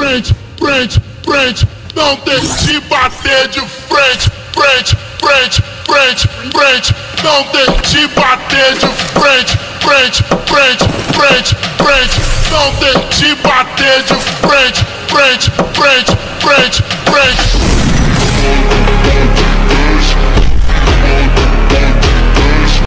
frente, frente, frente. Não deixe bater de frente, frente, frente, frente, frente. Não deixe bater de frente, frente, frente, frente, frente. Não deixe bater de frente, frente, frente, frente.